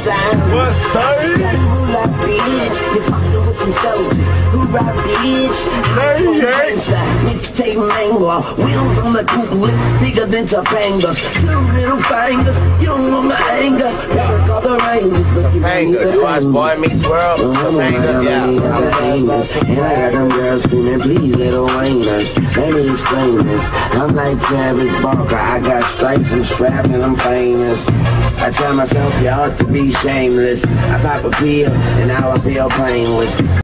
WESTSIDE. Bitch, you fucking with some soldiers. Hoorah, bitch. Mixtape mango, wheels on the coupe, lips bigger than Topanga's. Two little fingers, you don't want my anger. Call the Rangers, Topanga, you watch Boy Meets World? Topanga, yeah. And I got them girls screaming, please, Lil Wayne. Let me explain this. I'm like Travis Barker, I got stripes, I'm strapped, and I'm famous. I tell myself you ought to be shameless. I pop a pill, and now I feel painless.